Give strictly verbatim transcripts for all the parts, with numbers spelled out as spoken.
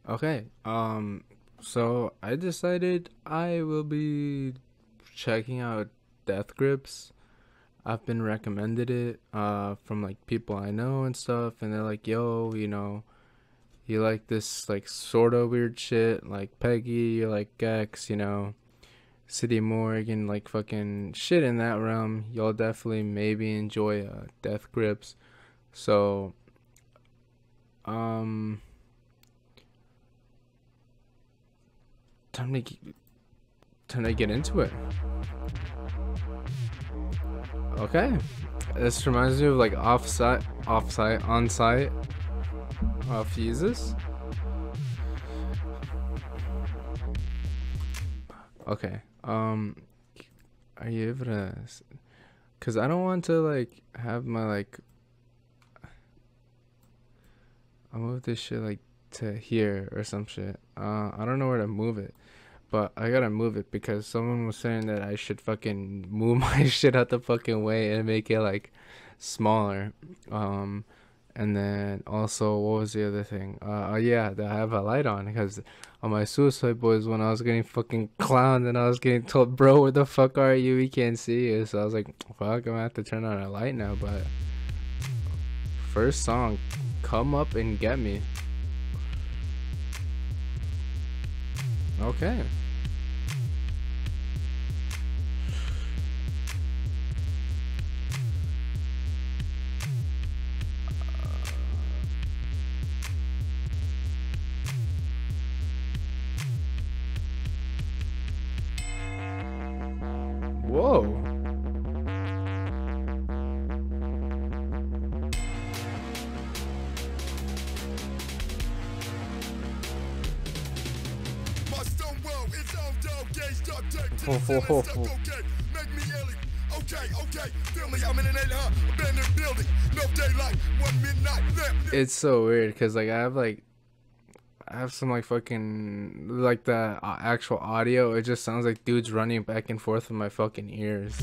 Okay. Um. So I decided I will be checking out Death Grips. I've been recommended it uh from like people I know and stuff, and they're like, "Yo, you know, you like this like sort of weird shit, like Peggy, you like Gex, you know, City Morgue, like fucking shit in that realm. You'll definitely maybe enjoy uh, Death Grips." So, um, time to g- time to get into it. Okay. This reminds me of like offsite, offsite, on-site uh, fuses. Okay. Um, are you able to? Cause I don't want to like have my like. I'll move this shit like to here or some shit. Uh, I don't know where to move it, but I gotta move it because someone was saying that I should fucking move my shit out the fucking way and make it like smaller. Um, And then also, what was the other thing? Uh, oh yeah, that I have a light on because on my Suicide Boys when I was getting fucking clowned and I was getting told, bro, where the fuck are you? We can't see you. So I was like, fuck, I'm gonna have to turn on a light now. But first song, Come Up and Get Me. Okay. Whoa. Ho, ho, ho, ho. It's so weird because like I have like I have some like fucking like the uh, actual audio. It just sounds like dudes running back and forth in my fucking ears.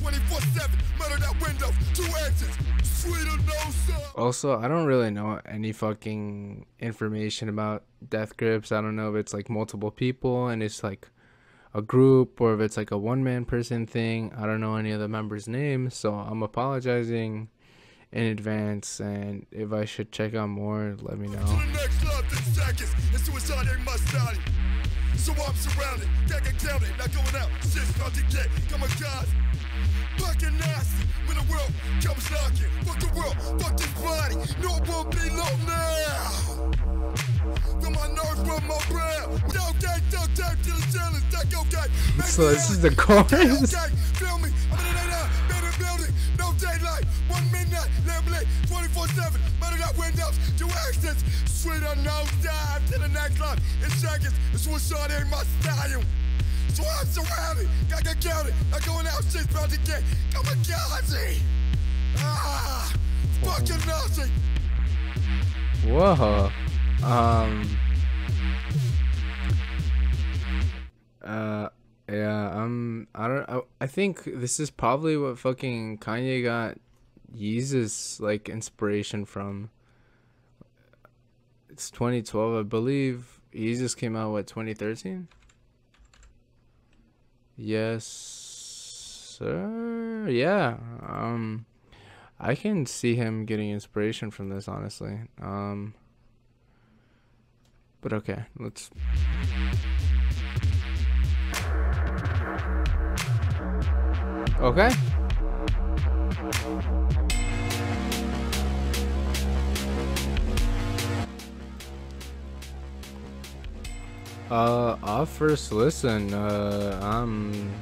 Also, I don't really know any fucking information about Death Grips. I don't know if it's like multiple people and it's like a group or if it's like a one man person thing. I don't know any of the members' names, so I'm apologizing in advance, and if I should check out more, let me know. So I'm surrounded, can't get counted, not going out, shit's about to get kamikaze. Fucking nasty, when the world comes knocking, fuck the world, fuck this body, no it won't be long now. Feel my nerves from my brow, don't get, don't take to the ceiling, take okay. So this is the chorus? Okay, okay, feel me, I'm in the night out, better building, no daylight, one midnight, laminate, twenty-four seven, mounted out windows, two exits, straight on nose dive to the next line, in seconds, it's suicide ain't my style. So I'm surrounded, got to count it, not going out, shit's about to get kamikaze. Ah, fucking Nazi. Whoa. Um. Uh. Yeah. Um. I don't. I, I think this is probably what fucking Kanye got Yeezus like inspiration from. It's twenty twelve, I believe. Yeezus came out what, twenty thirteen? Yes, sir. Yeah. Um. I can see him getting inspiration from this, honestly. Um. But okay, let's. Okay. Uh, off first listen. Uh, I'm.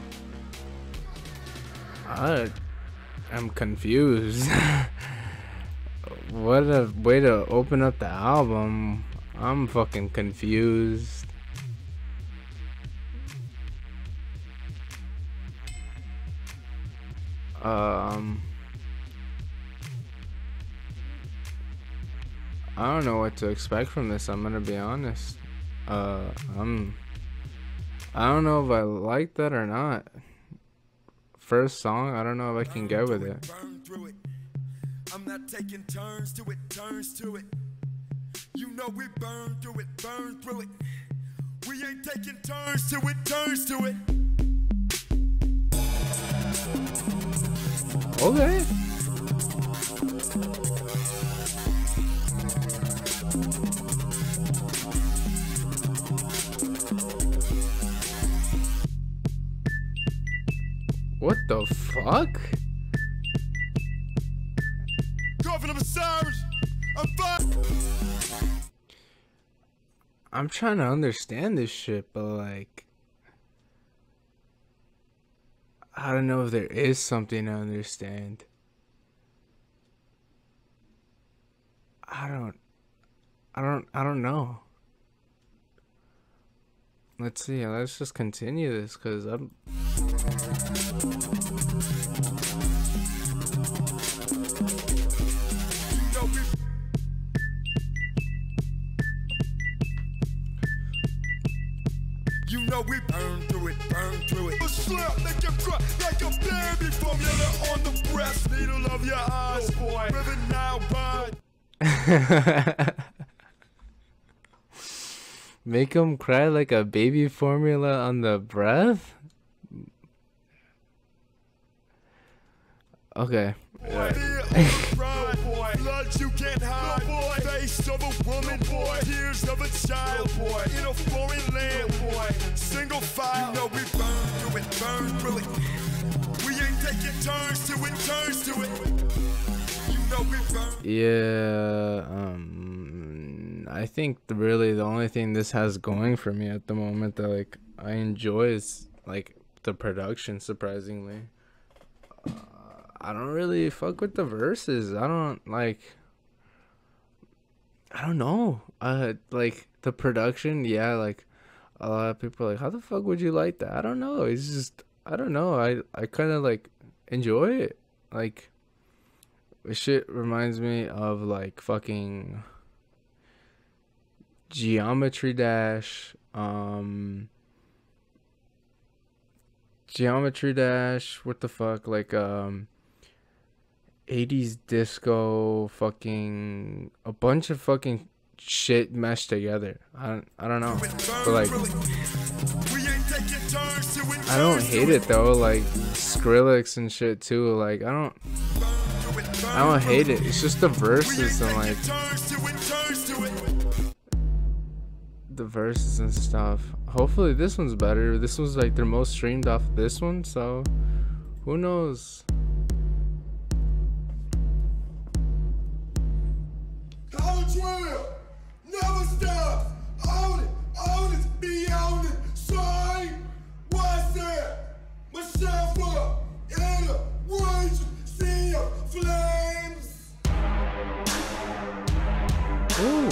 I am confused. What a way to open up the album. I'm fucking confused. Um, I don't know what to expect from this. I'm gonna be honest. Uh, I'm. I don't know if I like that or not. First song, I don't know if I can get with it. I'm not taking turns to it, turns to it. You know we burn through it, burn through it. We ain't taking turns till it turns to it. Okay. What the fuck? Coughing up a sirens. I'm fine. I'm trying to understand this shit, but like, I don't know if there is something to understand. I don't, I don't, I don't know. Let's see. Let's just continue this, cause I'm. You know we burn through it, burn through it. A slap, make you cry like a baby formula on the breast needle of your eyes. Oh boy, River Nile bud. Make him cry like a baby formula on the breath? Okay. Blood you can't hide. Boy. Face of a woman, boy. Tears of a child, boy. In a foreign land, boy. Single file. You know we burn through it, burn through it. We ain't taking turns till it turns to it. You know we burn. Yeah, um, I think the, really the only thing this has going for me at the moment that like I enjoy is like the production. Surprisingly, uh, I don't really fuck with the verses. I don't like. I don't know. Uh, like the production, yeah. Like a lot of people are like, how the fuck would you like that? I don't know. It's just I don't know. I I kind of like enjoy it. Like, this shit reminds me of like fucking Geometry Dash. Um. Geometry Dash. What the fuck? Like um. eighties disco, fucking a bunch of fucking shit meshed together. I don't, I don't know, but like, I don't hate it though. Like Skrillex and shit too. Like I don't, I don't hate it. It's just the verses and like the verses and stuff. Hopefully this one's better. This was like their most streamed off this one, so who knows. Never stop. Own it, own it, be on it. Sign, what's that? Myself up in a rage, sea of flames. Ooh.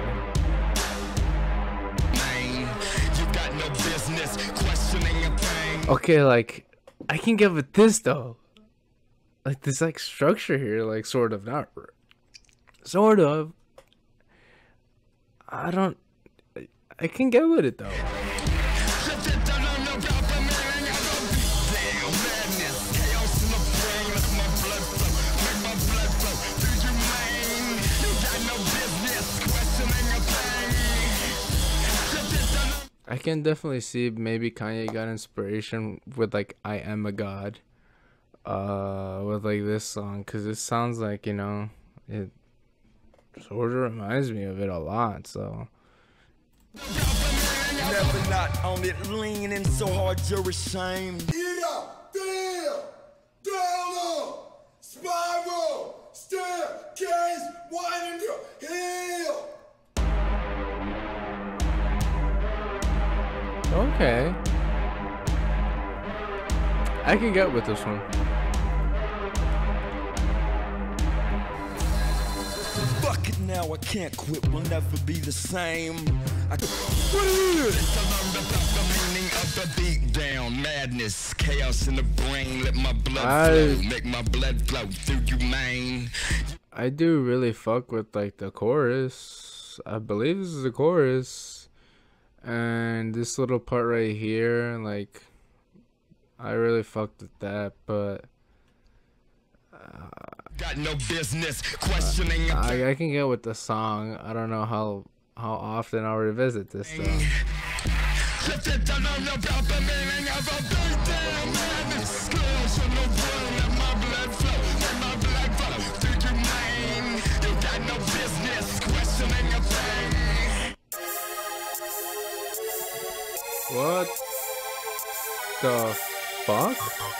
You got no business questioning a thing. Okay, like I can get with this though. Like this like structure here, like sort of not sort of. I don't. I can get with it though. I can definitely see maybe Kanye got inspiration with like "I Am a God," uh, with like this song, cause it sounds like, you know, it sort of reminds me of it a lot, so. Never not on it, leaning so hard you're ashamed. Eat up, feel, down up, spiral, staircase, widen your heel. Okay. I can get with this one. Fuck it now, I can't quit, we'll never be the same. I beat down, madness, chaos in the brain, let my blood I, flow, make my blood flow through you, man. I do really fuck with like the chorus. I believe this is the chorus. And this little part right here, like, I really fucked with that, but uh, got no business questioning. Uh, I, I can get with the song. I don't know how how often I'll revisit this though. If you don't know about the meaning of a big damn man, girls from the world, let my blood flow, let my blood flow through your mind. You got no business questioning a thing. What the fuck?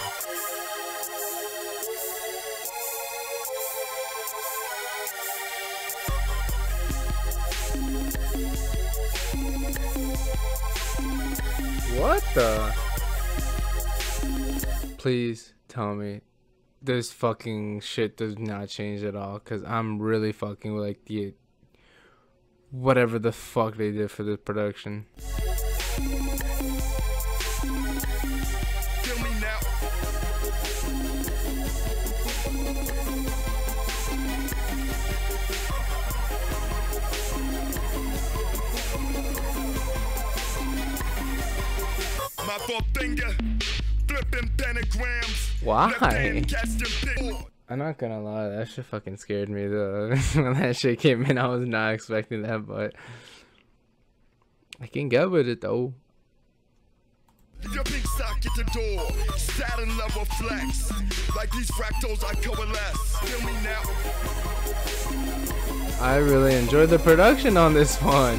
What the? Please tell me this fucking shit does not change at all, because I'm really fucking with like the whatever the fuck they did for this production. Feel me now. My forefinger, flipping pentagrams. Why? Why? I'm not gonna lie, that shit fucking scared me though. When that shit came in, I was not expecting that, but I can get with it though. Your big socket the door, Saturn level flex. Like these fractals I coalesce. Feel me now. I really enjoyed the production on this one.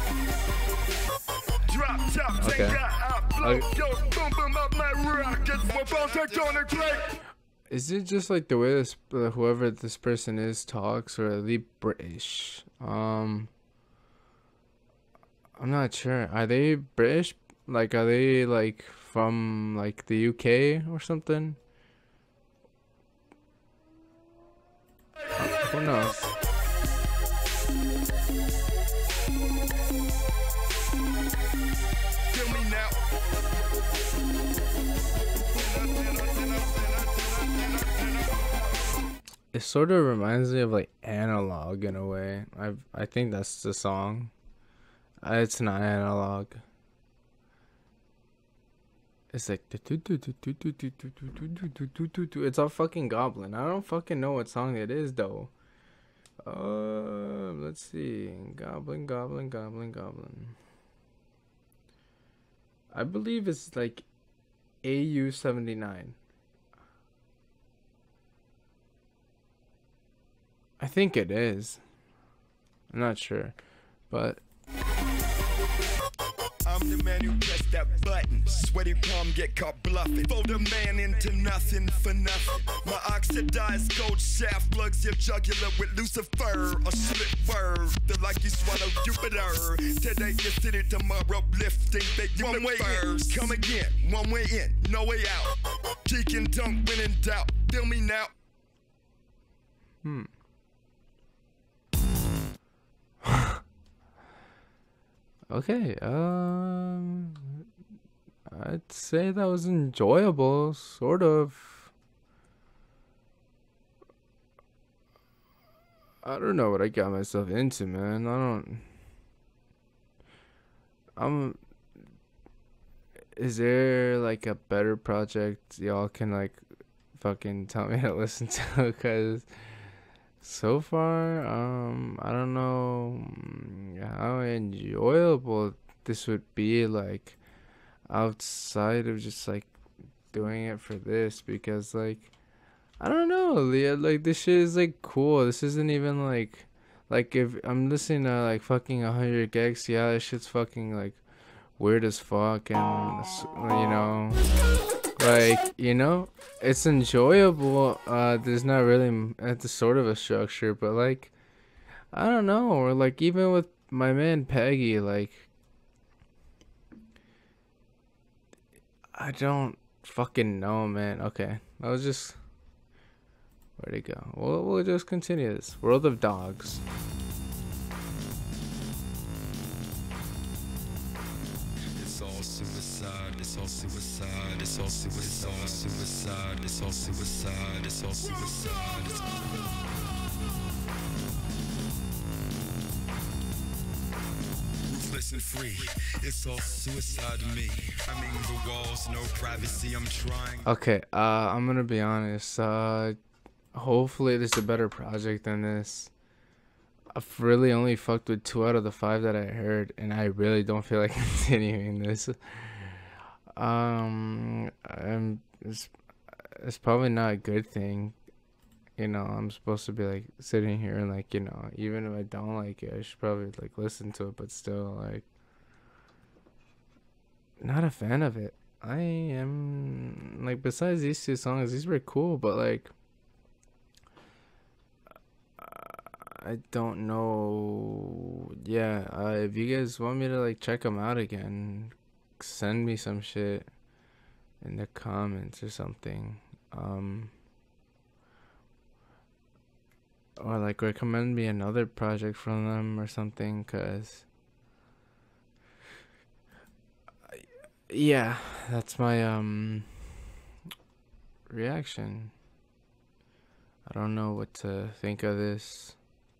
Drop top, take Okay. that out, blow, Okay. yo, boom, boom, up my rockets. My bones are gonna click. Is it just like the way this uh, whoever this person is talks, or are they British? Um, I'm not sure. Are they British? Like, are they like from like the U K or something? Uh, who knows? Feel me now. It sort of reminds me of like Analog in a way. I I think that's the song. Uh, It's not Analog. It's like it's all fucking Goblin. I don't fucking know what song it is though. Uh, let's see. Goblin, Goblin, Goblin, Goblin. I believe it's like A U seventy-nine. I think it is. I'm not sure, but I'm the man who pressed that button. Sweaty palm get caught bluffing. Fold a man into nothing for nothing. My oxidized gold shaft plugs your jugular with Lucifer. A split word, they're like you swallow Jupiter. Today you city, tomorrow lifting the universe. One way in, come again. One way in, no way out. Geek and dunk when in doubt. Feel me now. hmm. Okay, um, I'd say that was enjoyable, sort of. I don't know what I got myself into, man. I don't. I'm. Is there like a better project y'all can like fucking tell me to listen to? Because so far, um, I don't know mm, how enjoyable this would be, like, outside of just, like, doing it for this, because, like, I don't know, Leah, like, this shit is, like, cool. This isn't even, like, like, if I'm listening to, like, fucking one hundred gigs, yeah, that shit's fucking, like, weird as fuck, and, you know, like, you know, it's enjoyable. Uh, there's not really, it's a sort of a structure, but like, I don't know, or like even with my man Peggy, like, I don't fucking know, man. Okay, I was just, where'd it go? We'll we'll just continue this. World of Dogs. It's all suicide, it's all suicide, it's all suicide, suicide, it's all suicide, it's all suicide. It's ruthless and free, it's all suicide to me. I mean the walls, no privacy, I'm trying. Okay, uh, I'm gonna be honest. Uh, hopefully, this is a better project than this. I've really only fucked with two out of the five that I heard, and I really don't feel like continuing this. Um, I'm it's, it's probably not a good thing. You know, I'm supposed to be like sitting here and like, you know, even if I don't like it, I should probably like listen to it, but still like not a fan of it. I am like, besides these two songs, these were cool, but like I don't know. Yeah, uh, if you guys want me to like check them out again, send me some shit in the comments or something. Um, or like recommend me another project from them or something, cause yeah, that's my um reaction. I don't know what to think of this.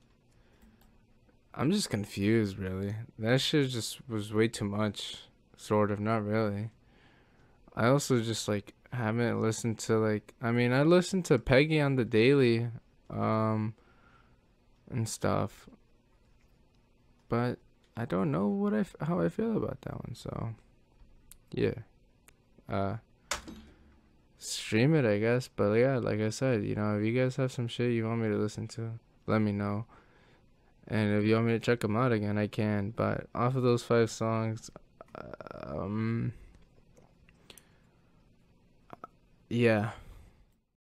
I'm just confused, really. That shit just was way too much. Sort of, not really. I also just like haven't listened to like I mean I listened to Peggy on the daily, um, and stuff, but I don't know what I f- how I feel about that one. So yeah, uh, stream it, I guess. But yeah, like I said, you know, if you guys have some shit you want me to listen to, let me know. And if you want me to check them out again, I can. But off of those five songs, um, yeah.